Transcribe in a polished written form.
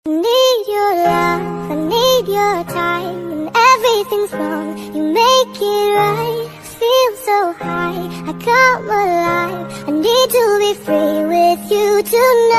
I need your love, I need your time. When everything's wrong, you make it right. I feel so high, I come alive. I need to be free with you tonight.